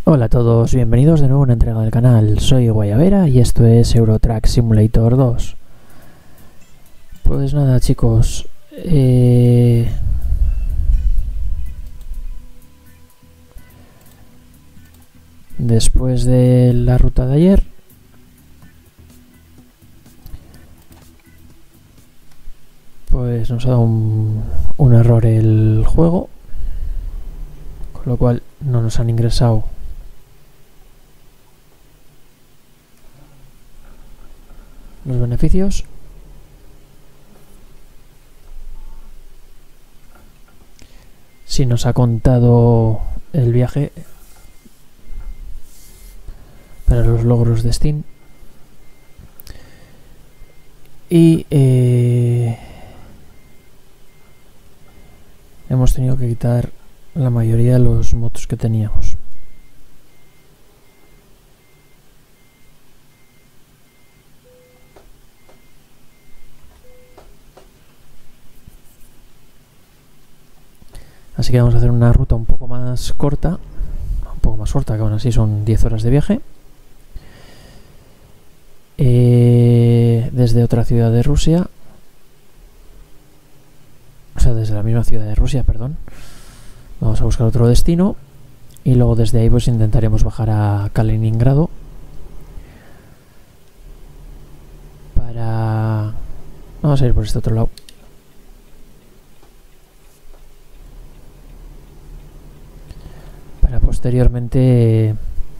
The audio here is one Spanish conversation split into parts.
Hola a todos, bienvenidos de nuevo a una entrega del canal. Soy Guayabera y esto es Euro Truck Simulator 2. Pues nada, chicos, después de la ruta de ayer, pues nos ha dado un error el juego, con lo cual no nos han ingresado los beneficios. Sí nos ha contado el viaje para los logros de Steam. Y hemos tenido que quitar la mayoría de los mods que teníamos. Así que vamos a hacer una ruta un poco más corta, que aún así son 10 horas de viaje. Desde otra ciudad de Rusia, o sea, desde la misma ciudad de Rusia, perdón. Vamos a buscar otro destino y luego desde ahí pues intentaremos bajar a Kaliningrado para... Vamos a ir por este otro lado. Para posteriormente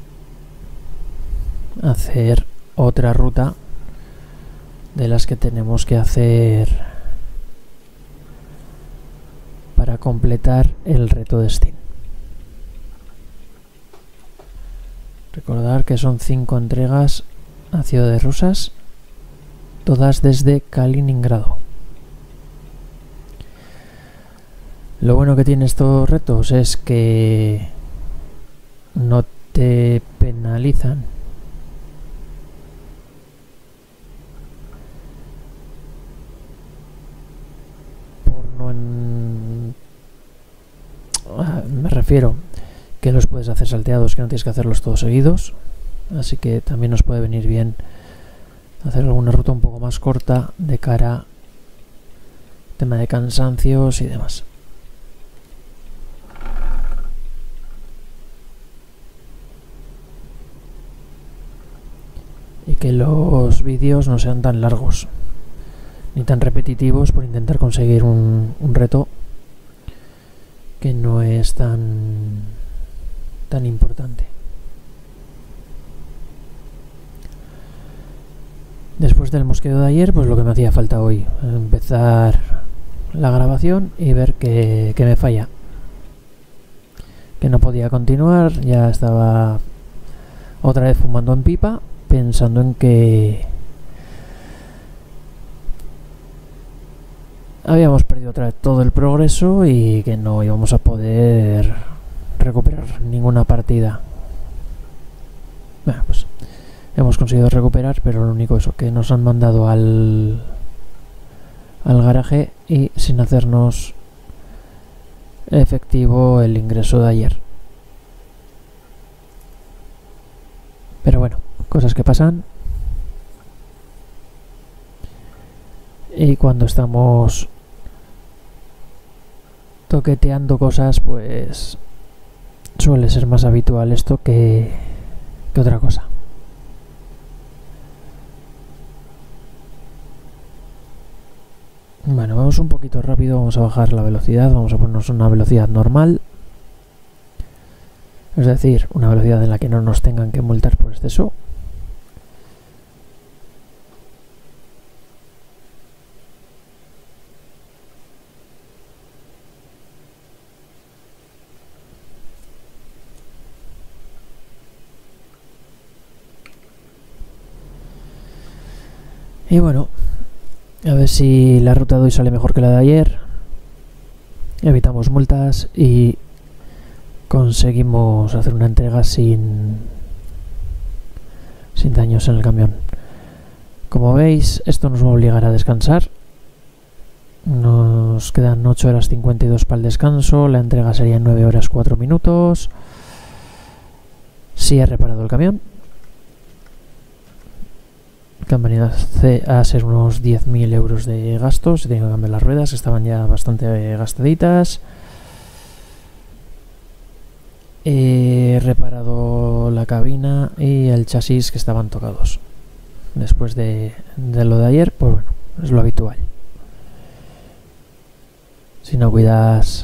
hacer otra ruta de las que tenemos que hacer para completar el reto de Steam. Recordar que son 5 entregas a ciudades rusas, todas desde Kaliningrado. Lo bueno que tiene estos retos es que no te penalizan me refiero que los puedes hacer salteados, que no tienes que hacerlos todos seguidos, así que también nos puede venir bien hacer alguna ruta un poco más corta de cara a tema de cansancios y demás. Y que los vídeos no sean tan largos ni tan repetitivos por intentar conseguir un reto que no es tan importante. Después del mosqueo de ayer, pues lo que me hacía falta hoy, empezar la grabación y ver que me falla, que no podía continuar. Ya estaba otra vez fumando en pipa, pensando en que habíamos perdido otra vez todo el progreso y que no íbamos a poder recuperar ninguna partida. Bueno, pues hemos conseguido recuperar, pero lo único eso, que nos han mandado al garaje y sin hacernos efectivo el ingreso de ayer. Pero bueno, cosas que pasan. Y cuando estamos toqueteando cosas, pues suele ser más habitual esto que otra cosa. Bueno, vamos un poquito rápido, vamos a bajar la velocidad, vamos a ponernos una velocidad normal. Es decir, una velocidad en la que no nos tengan que multar por exceso. Y bueno, a ver si la ruta de hoy sale mejor que la de ayer. Evitamos multas y conseguimos hacer una entrega sin daños en el camión. Como veis, esto nos va a obligar a descansar. Nos quedan 8 horas 52 para el descanso. La entrega sería 9 horas 4 minutos. Sí he reparado el camión, que han venido a ser unos 10.000 euros de gastos. He tenido que cambiar las ruedas, que estaban ya bastante gastaditas. He reparado la cabina y el chasis, que estaban tocados. Después de lo de ayer, pues bueno, es lo habitual. Si no cuidas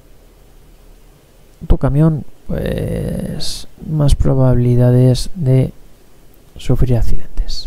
tu camión, pues más probabilidades de sufrir accidentes.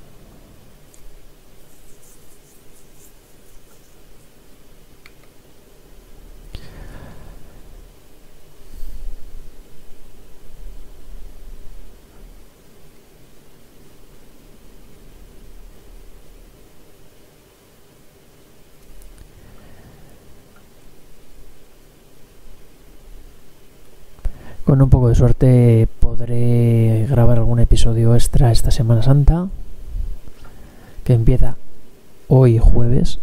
Con un poco de suerte podré grabar algún episodio extra esta Semana Santa, que empieza hoy jueves.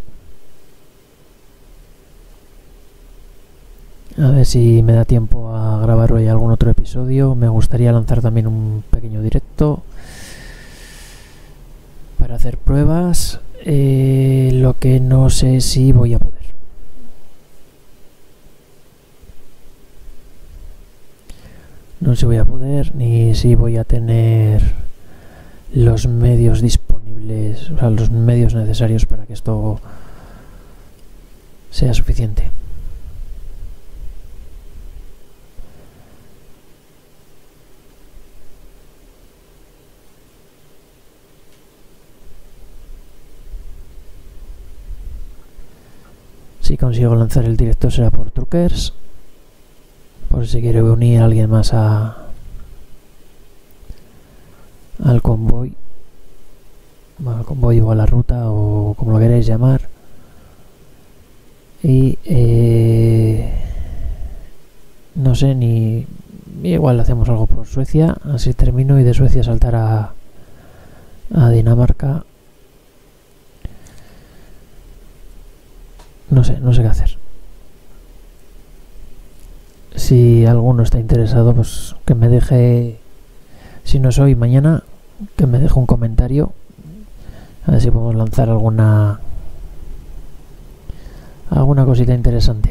A ver si me da tiempo a grabar hoy algún otro episodio. Me gustaría lanzar también un pequeño directo para hacer pruebas. Lo que no sé si voy a poder. No sé si voy a poder, ni si voy a tener los medios disponibles, o sea, los medios necesarios para que esto sea suficiente. Si consigo lanzar el directo será por Truckers, por si quiere unir a alguien más al convoy, bueno, al convoy o a la ruta, o como lo queréis llamar. Y no sé, ni igual hacemos algo por Suecia, así termino, y de Suecia saltar a Dinamarca. No sé qué hacer. Si alguno está interesado, pues que me deje, si no es hoy, mañana, que me deje un comentario, a ver si podemos lanzar alguna cosita interesante.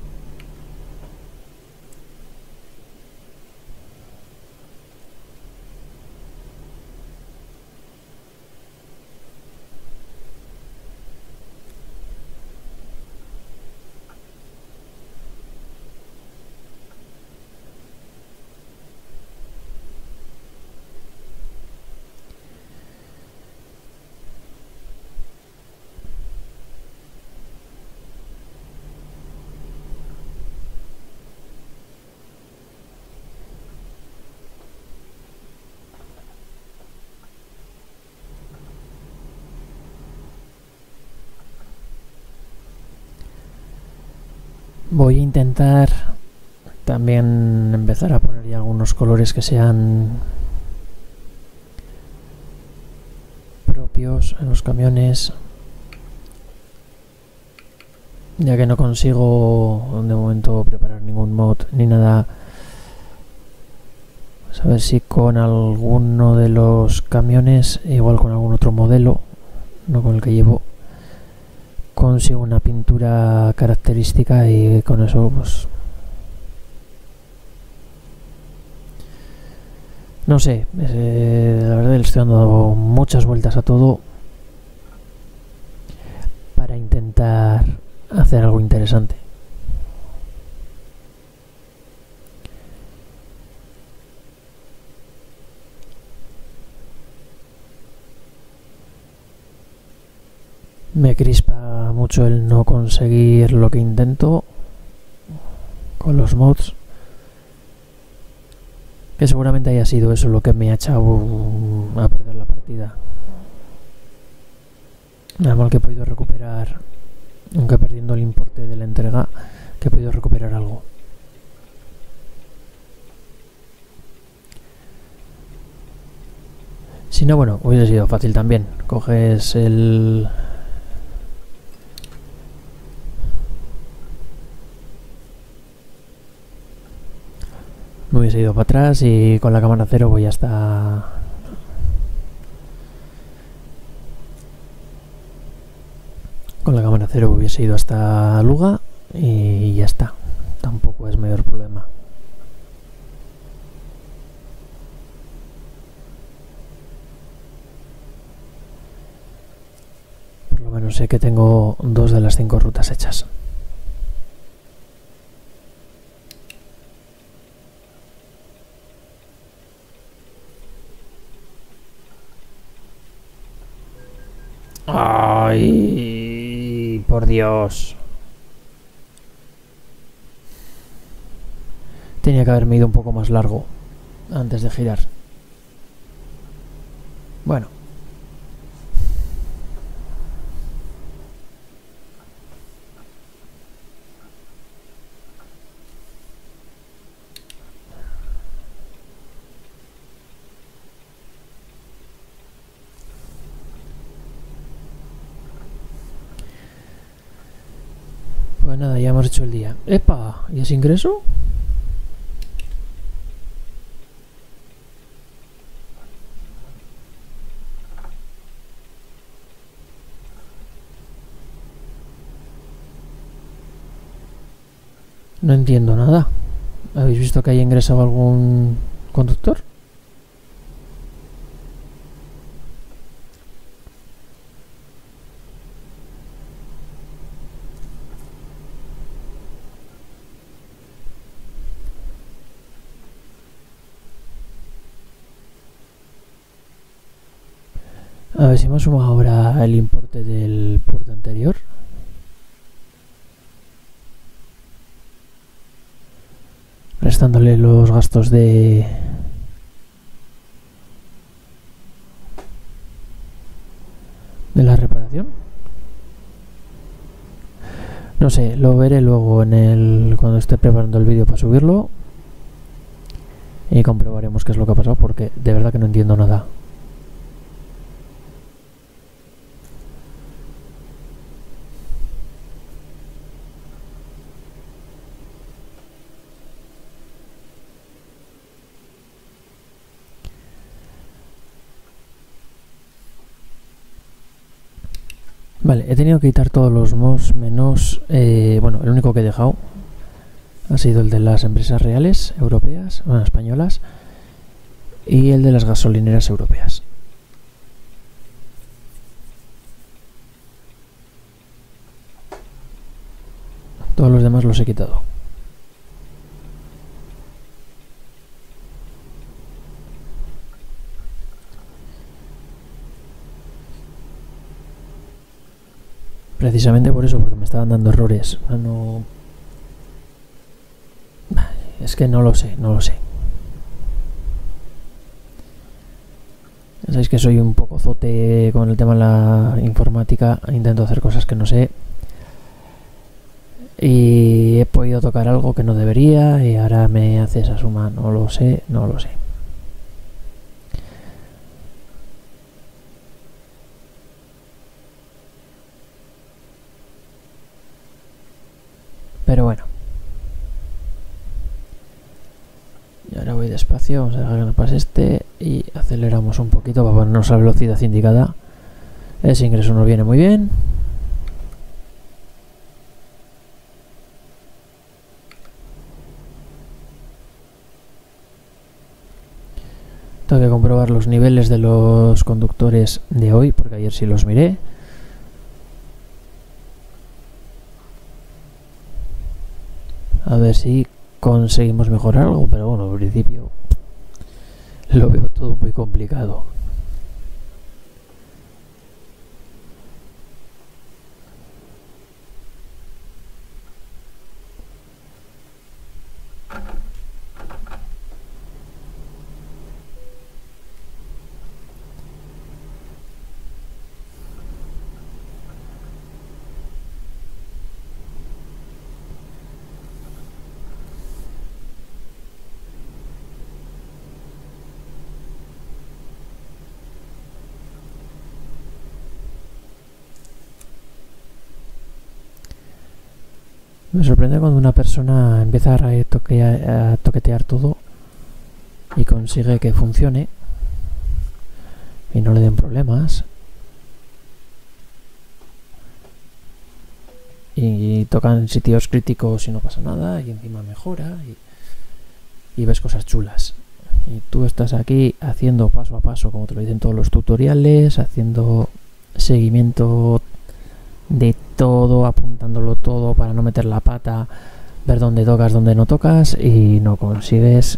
Voy a intentar también empezar a poner ya algunos colores que sean propios en los camiones, ya que no consigo de momento preparar ningún mod ni nada. A ver si con alguno de los camiones, igual con algún otro modelo, no con el que llevo, consigo una pintura característica, y con eso pues no sé, la verdad le estoy dando muchas vueltas a todo para intentar hacer algo interesante. Me crispa mucho el no conseguir lo que intento con los mods, que seguramente haya sido eso lo que me ha echado a perder la partida. Nada mal que he podido recuperar, aunque perdiendo el importe de la entrega, que he podido recuperar algo. Si no, bueno, hubiese sido fácil también. Coges el... me hubiese ido para atrás y con la cámara cero voy hasta... Con la cámara cero hubiese ido hasta Luga y ya está. Tampoco es mayor problema. Por lo menos sé que tengo 2 de las 5 rutas hechas. ¡Ay! Por Dios. Tenía que haberme ido un poco más largo antes de girar. Bueno. Pues nada, ya hemos hecho el día. ¡Epa! ¿Y ese ingreso? No entiendo nada. ¿Habéis visto que haya ingresado algún conductor? A ver si me suma ahora el importe del puerto anterior. Restándole los gastos de la reparación. No sé, lo veré luego cuando esté preparando el vídeo para subirlo y comprobaremos qué es lo que ha pasado, porque de verdad que no entiendo nada. Vale, he tenido que quitar todos los MOS menos... bueno, el único que he dejado ha sido el de las empresas reales europeas, bueno, españolas, y el de las gasolineras europeas. Todos los demás los he quitado. Precisamente por eso, porque me estaban dando errores. No... Es que no lo sé, no lo sé. Sabéis que soy un poco zote con el tema de la informática. Intento hacer cosas que no sé. Y he podido tocar algo que no debería y ahora me hace esa suma. No lo sé, no lo sé. Pero bueno. Y ahora voy despacio, vamos a dejar que nos pase este y aceleramos un poquito para ponernos la velocidad indicada. Ese ingreso nos viene muy bien. Tengo que comprobar los niveles de los conductores de hoy, porque ayer sí los miré. A ver si conseguimos mejorar algo, pero bueno, al principio lo veo todo muy complicado. Me sorprende cuando una persona empieza a toquetear todo y consigue que funcione y no le den problemas, y tocan sitios críticos y no pasa nada, y encima mejora y ves cosas chulas. Y tú estás aquí haciendo paso a paso, como te lo dicen todos los tutoriales, haciendo seguimiento de todo, apuntándolo todo para no meter la pata, ver dónde tocas, dónde no tocas, y no consigues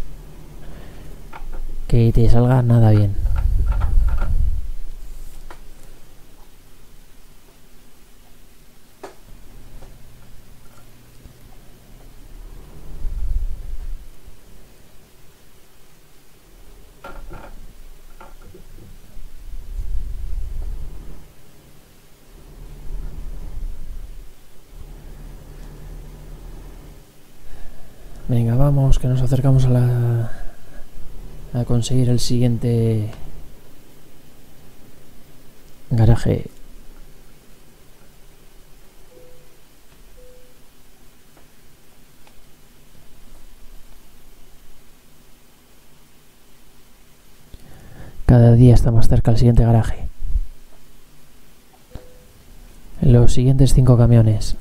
que te salga nada bien. Venga, vamos, que nos acercamos a conseguir el siguiente garaje. Cada día está más cerca el siguiente garaje. Los siguientes 5 camiones.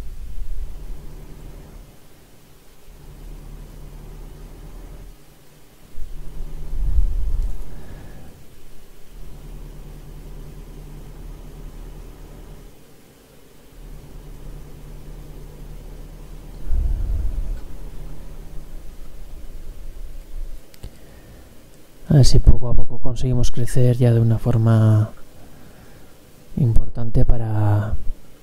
Así poco a poco conseguimos crecer ya de una forma importante para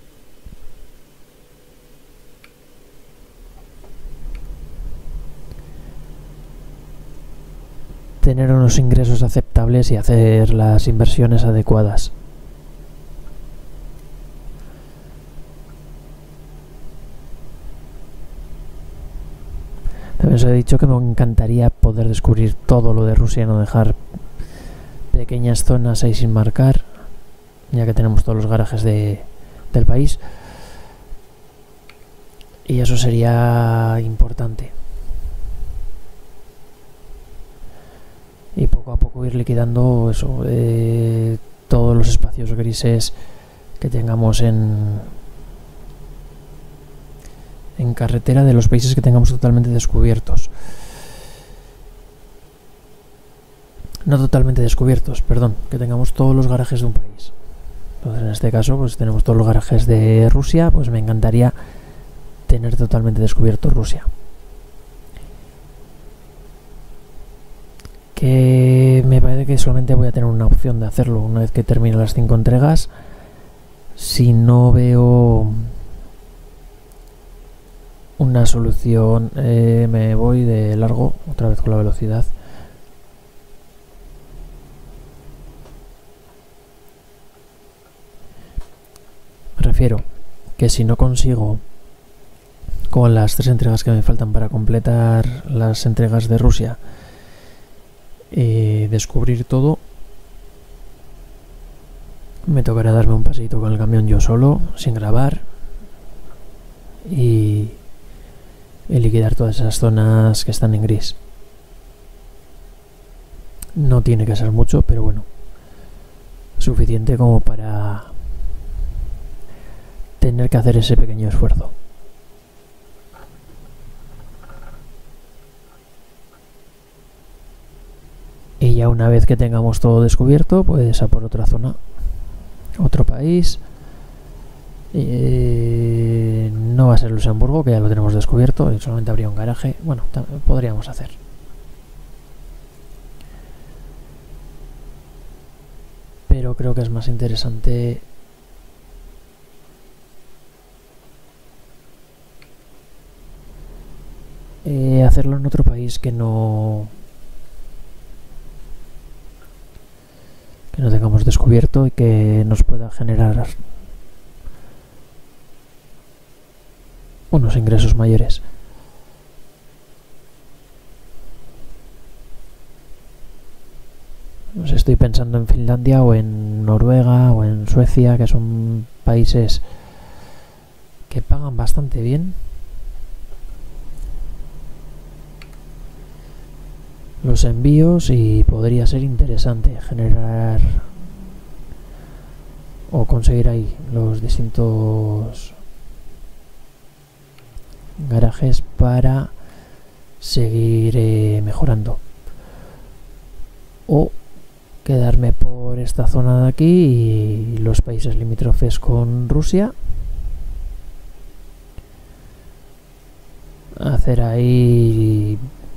tener unos ingresos aceptables y hacer las inversiones adecuadas. También os he dicho que me encantaría poder descubrir todo lo de Rusia y no dejar pequeñas zonas ahí sin marcar, ya que tenemos todos los garajes del país, y eso sería importante. Y poco a poco ir liquidando eso, todos los espacios grises que tengamos en carretera de los países que tengamos totalmente descubiertos. No totalmente descubiertos, perdón, que tengamos todos los garajes de un país. Entonces, en este caso, pues tenemos todos los garajes de Rusia, pues me encantaría tener totalmente descubierto Rusia. Que me parece que solamente voy a tener una opción de hacerlo una vez que termine las 5 entregas. Si no veo una solución, me voy de largo otra vez con la velocidad. Me refiero que si no consigo con las 3 entregas que me faltan para completar las entregas de Rusia descubrir todo, me tocará darme un paseíto con el camión yo solo, sin grabar, y liquidar todas esas zonas que están en gris. No tiene que ser mucho, pero bueno, suficiente como para tener que hacer ese pequeño esfuerzo. Y ya una vez que tengamos todo descubierto, pues a por otra zona, otro país. No va a ser Luxemburgo, que ya lo tenemos descubierto, solamente habría un garaje. Bueno, podríamos hacer. Pero creo que es más interesante hacerlo en otro país que no tengamos descubierto y que nos pueda generar unos ingresos mayores. Pues estoy pensando en Finlandia o en Noruega o en Suecia, que son países que pagan bastante bien los envíos y podría ser interesante generar o conseguir ahí los distintos garajes para seguir mejorando, o quedarme por esta zona de aquí y los países limítrofes con Rusia, hacer ahí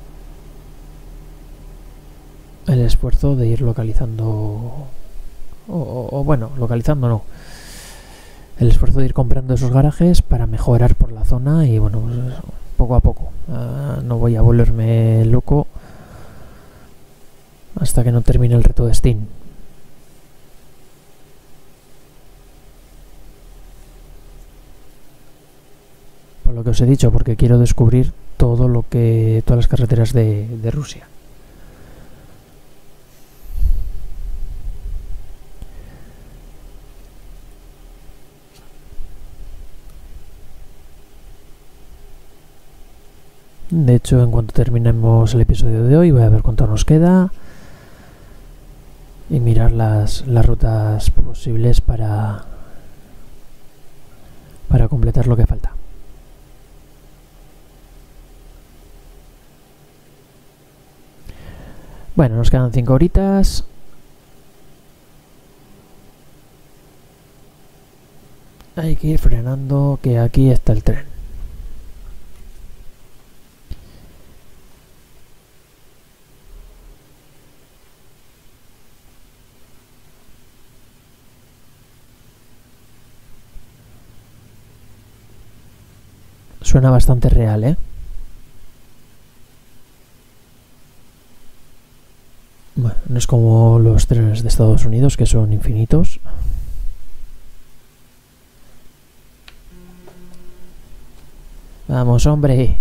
el esfuerzo de ir localizando o bueno, localizando no, el esfuerzo de ir comprando esos garajes para mejorar por la zona y bueno, pues poco a poco. No voy a volverme loco hasta que no termine el reto de Steam. Por lo que os he dicho, porque quiero descubrir todas las carreteras de Rusia. De hecho, en cuanto terminemos el episodio de hoy, voy a ver cuánto nos queda y mirar las rutas posibles para completar lo que falta. Bueno, nos quedan 5 horitas. Hay que ir frenando, que aquí está el tren. Suena bastante real, ¿eh? Bueno, no es como los trenes de Estados Unidos, que son infinitos. Vamos, hombre.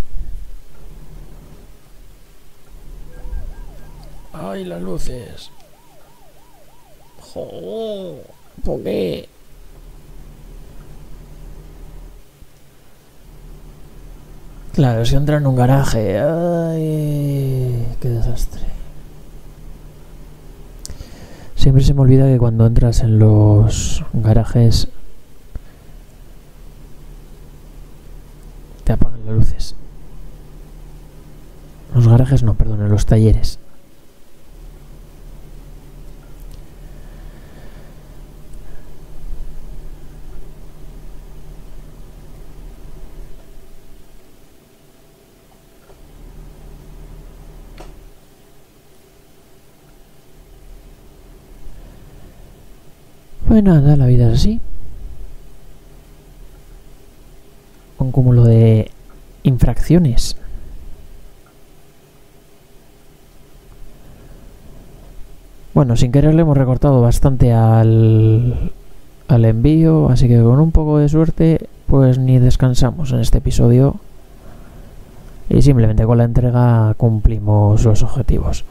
¡Ay, las luces! ¡Joder! ¿Por qué? Claro, si entra en un garaje. ¡Ay! ¡Qué desastre! Siempre se me olvida que cuando entras en los garajes te apagan las luces. Los garajes no, perdón, en los talleres. Pues nada, la vida es así. Un cúmulo de infracciones. Bueno, sin querer le hemos recortado bastante al envío, así que con un poco de suerte, pues ni descansamos en este episodio. Y simplemente con la entrega cumplimos los objetivos.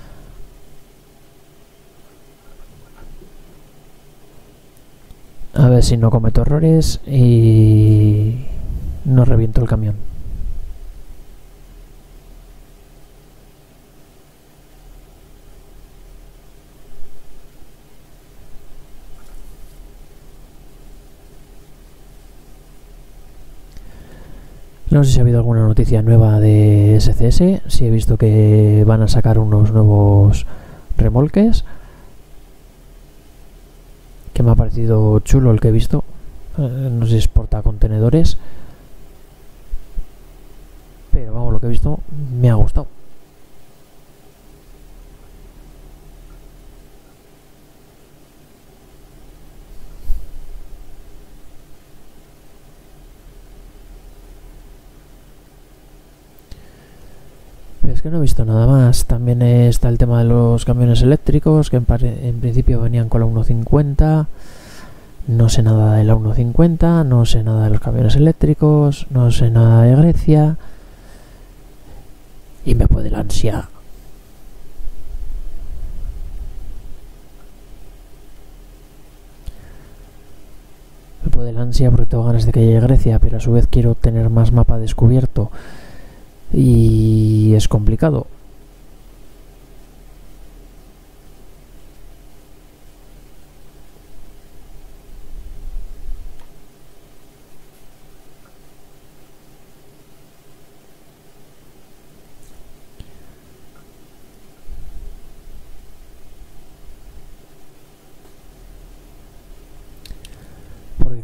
A ver si no cometo errores y no reviento el camión. No sé si ha habido alguna noticia nueva de SCS, si he visto que van a sacar unos nuevos remolques, que me ha parecido chulo el que he visto. No sé si es portacontenedores, pero vamos, lo que he visto me ha gustado. Pero es que no he visto nada más. También está el tema de los camiones eléctricos, que en principio venían con la 1.50. No sé nada de la 1.50, no sé nada de los camiones eléctricos, no sé nada de Grecia. Y me puede la ansia. Me puede la ansia porque tengo ganas de que llegue Grecia, pero a su vez quiero tener más mapa descubierto. Y es complicado.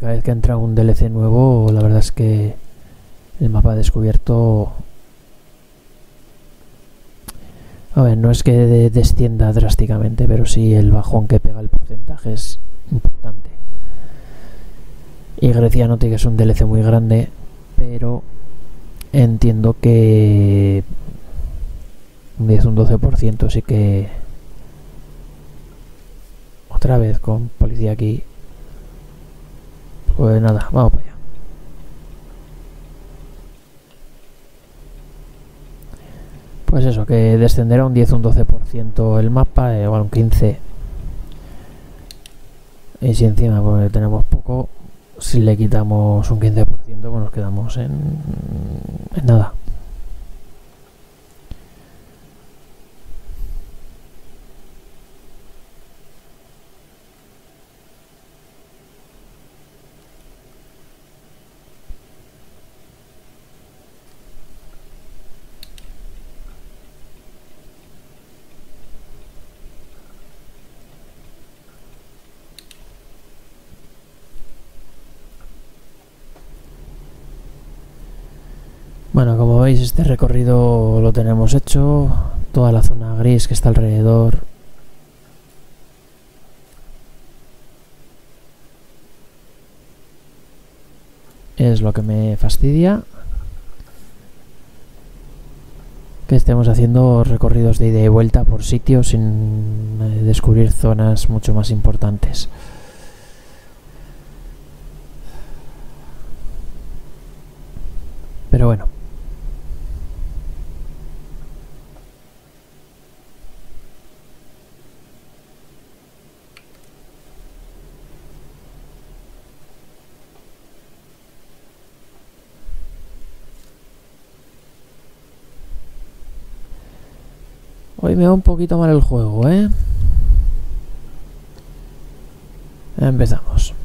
cada vez que entra un DLC nuevo, la verdad es que el mapa descubierto, a ver, no es que descienda drásticamente, pero sí el bajón que pega el porcentaje es importante. Y Grecia no tiene que es un DLC muy grande, pero entiendo que un 10 un 12% sí que... Otra vez con policía aquí. Pues nada, vamos para allá. Pues eso, que descenderá un 10 un 12% el mapa, igual un 15%. Y si encima pues, tenemos poco, si le quitamos un 15%, pues nos quedamos en nada. Bueno, como veis, este recorrido lo tenemos hecho. Toda la zona gris que está alrededor es lo que me fastidia. Que estemos haciendo recorridos de ida y vuelta por sitios sin descubrir zonas mucho más importantes. Pero bueno. Hoy me va un poquito mal el juego, ¿eh? Empezamos.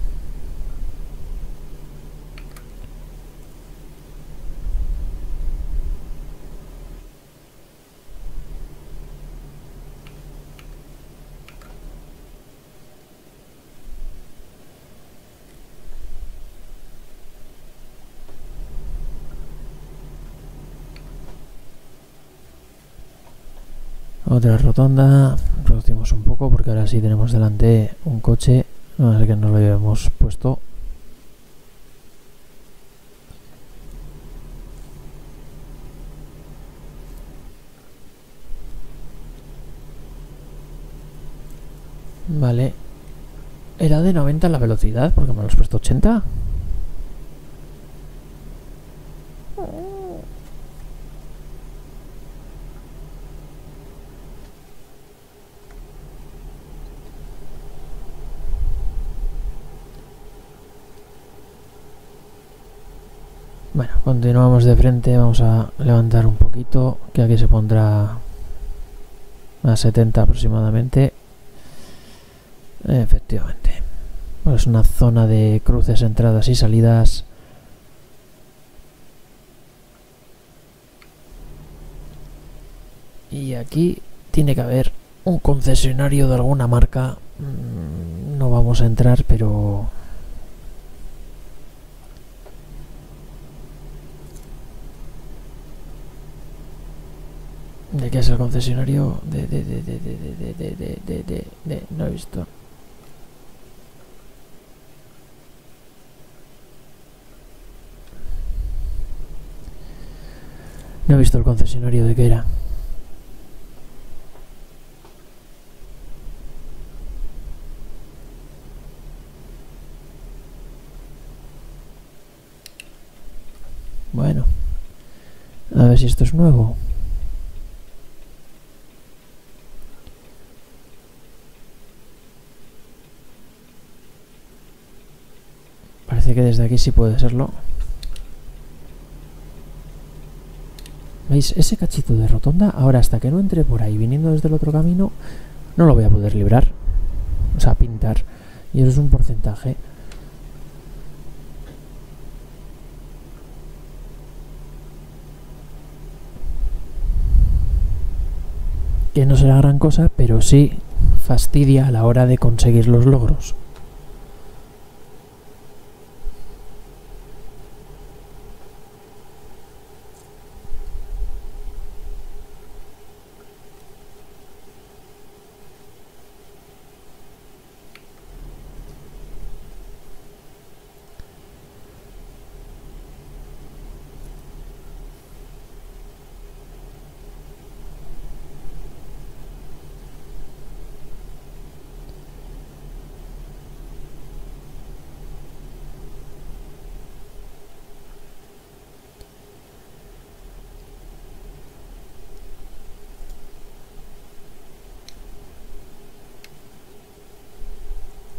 Otra rotonda, reducimos un poco porque ahora sí tenemos delante un coche, no sé que no lo habíamos puesto. Vale, era de 90 la velocidad porque me lo has puesto 80. Bueno, continuamos de frente, vamos a levantar un poquito, que aquí se pondrá a 70 aproximadamente. Efectivamente. Pues es una zona de cruces, entradas y salidas. Y aquí tiene que haber un concesionario de alguna marca. No vamos a entrar, pero... ¿De qué es el concesionario? No he visto. No he visto el concesionario de qué era. Bueno. A ver si esto es nuevo. Parece que desde aquí sí puede serlo. ¿Veis? Ese cachito de rotonda, ahora hasta que no entre por ahí viniendo desde el otro camino, no lo voy a poder librar. O sea, pintar. Y eso es un porcentaje. Que no será gran cosa, pero sí fastidia a la hora de conseguir los logros.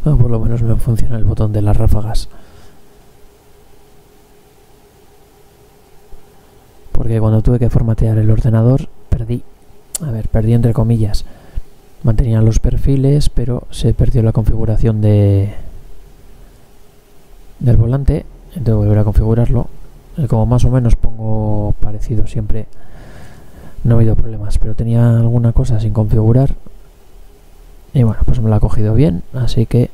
O por lo menos me funciona el botón de las ráfagas. Porque cuando tuve que formatear el ordenador, perdí entre comillas. Mantenía los perfiles, pero se perdió la configuración del volante. Entonces volver a configurarlo. Como más o menos pongo parecido siempre, no ha habido problemas, pero tenía alguna cosa sin configurar. Y bueno, pues me la ha cogido bien, así que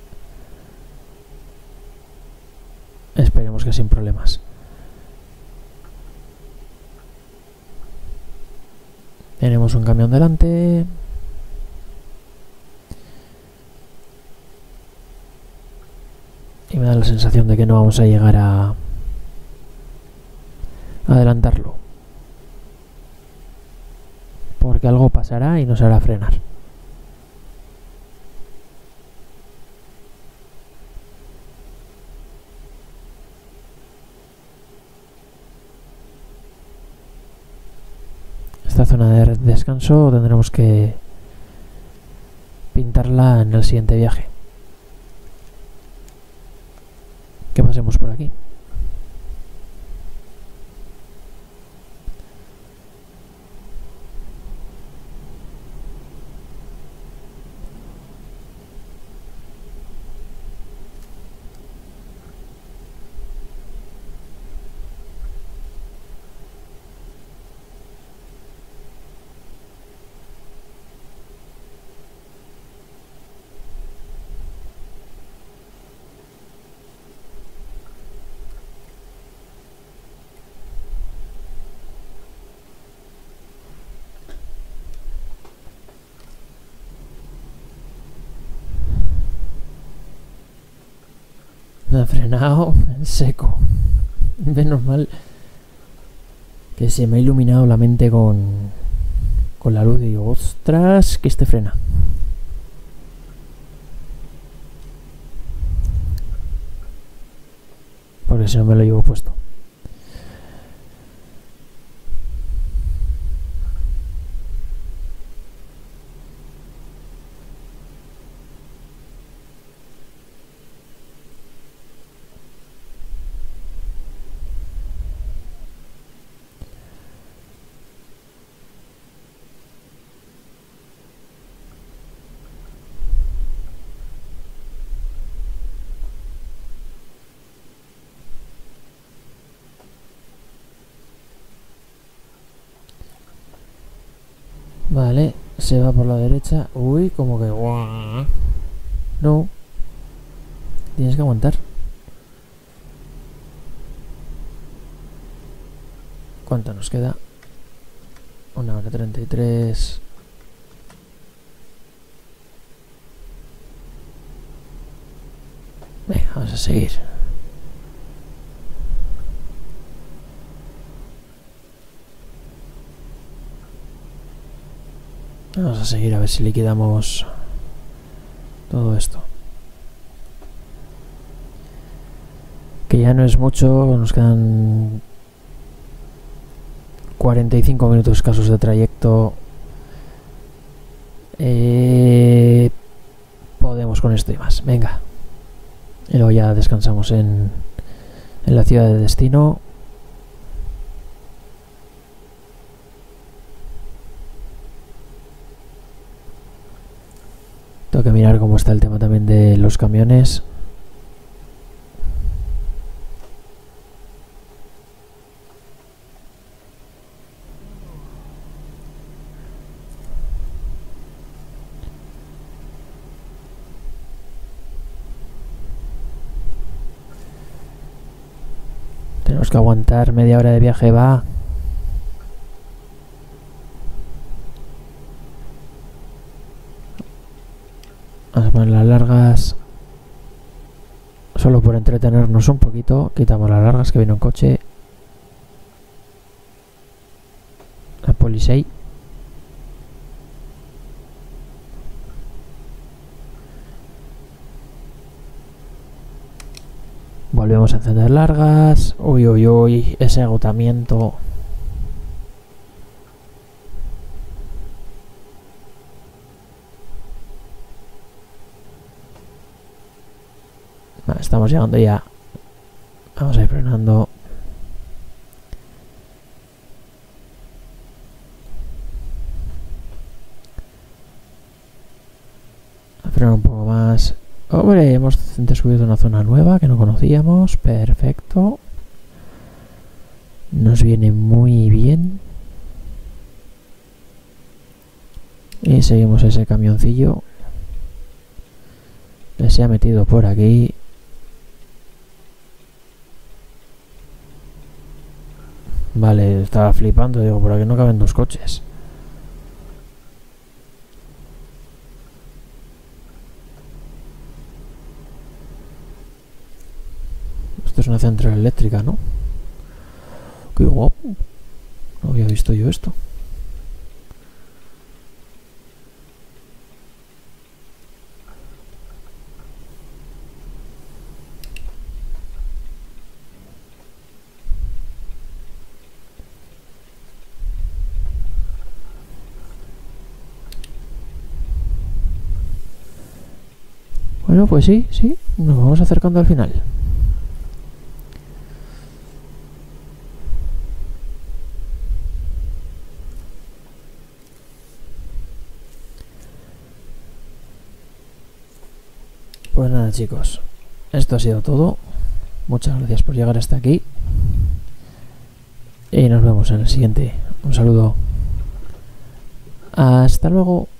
esperemos que sin problemas. Tenemos un camión delante. Y me da la sensación de que no vamos a llegar a adelantarlo. Porque algo pasará y nos hará frenar. Esta zona de descanso tendremos que pintarla en el siguiente viaje. Que pasemos por aquí. Me ha frenado en seco. Menos mal que se me ha iluminado la mente con la luz y digo, ostras, que este frena. Porque si no me lo llevo puesto. Vale, se va por la derecha. Uy, como que... No. Tienes que aguantar. ¿Cuánto nos queda? 1:33. Venga, vamos a seguir. Vamos a seguir a ver si liquidamos todo esto. Que ya no es mucho, nos quedan 45 minutos escasos de trayecto. Podemos con esto y más. Venga. Y luego ya descansamos en la ciudad de destino. Tengo que mirar cómo está el tema también de los camiones. Tenemos que aguantar media hora de viaje, va. Vamos a poner las largas. Solo por entretenernos un poquito. Quitamos las largas, que viene un coche. La Polisei. Volvemos a encender largas. Uy, uy, uy. Ese agotamiento. Vale, estamos llegando ya. Vamos a ir frenando. A frenar un poco más. Hombre, hemos descubierto una zona nueva que no conocíamos. Perfecto. Nos viene muy bien. Y seguimos ese camioncillo que se ha metido por aquí. Vale, estaba flipando, digo, por aquí no caben dos coches. Esto es una central eléctrica, ¿no? Qué guapo. No había visto yo esto. Bueno, pues sí, nos vamos acercando al final. Pues nada, chicos, esto ha sido todo. Muchas gracias por llegar hasta aquí. Y nos vemos en el siguiente. Un saludo. Hasta luego.